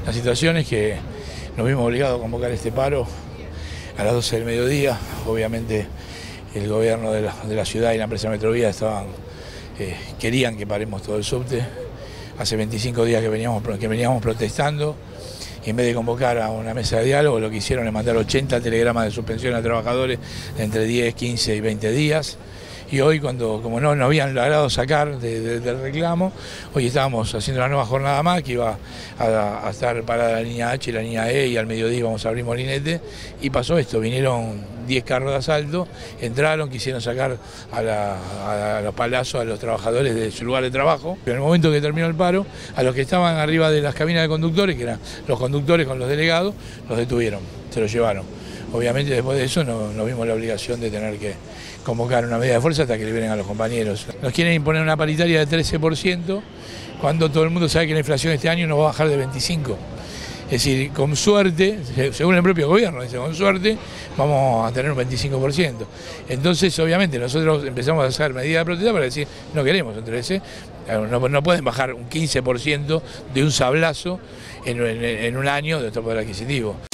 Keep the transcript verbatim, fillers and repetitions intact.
La situación es que nos vimos obligados a convocar este paro a las doce del mediodía. Obviamente el gobierno de la, de la ciudad y la empresa Metrovía estaban, eh, querían que paremos todo el subte. Hace veinticinco días que veníamos, que veníamos protestando y en vez de convocar a una mesa de diálogo lo que hicieron es mandar ochenta telegramas de suspensión a trabajadores de entre diez, quince y veinte días. Y hoy, cuando como no nos habían logrado sacar de, de, del reclamo, hoy estábamos haciendo una nueva jornada más que iba a, a estar parada la línea H y la línea E, y al mediodía vamos a abrir Molinete, y pasó esto: vinieron diez carros de asalto, entraron, quisieron sacar a, la, a los palazos a los trabajadores de su lugar de trabajo. En el momento que terminó el paro, a los que estaban arriba de las cabinas de conductores, que eran los conductores con los delegados, los detuvieron, se los llevaron. Obviamente después de eso nos no vimos la obligación de tener que convocar una medida de fuerza hasta que liberen a los compañeros. Nos quieren imponer una paritaria de trece por ciento cuando todo el mundo sabe que la inflación este año no va a bajar de veinticinco por ciento. Es decir, con suerte, según el propio gobierno, dice, con suerte vamos a tener un veinticinco por ciento. Entonces, obviamente, nosotros empezamos a hacer medidas de protesta para decir, no queremos un trece por ciento, no, no pueden bajar un quince por ciento de un sablazo en, en, en un año de nuestro poder adquisitivo.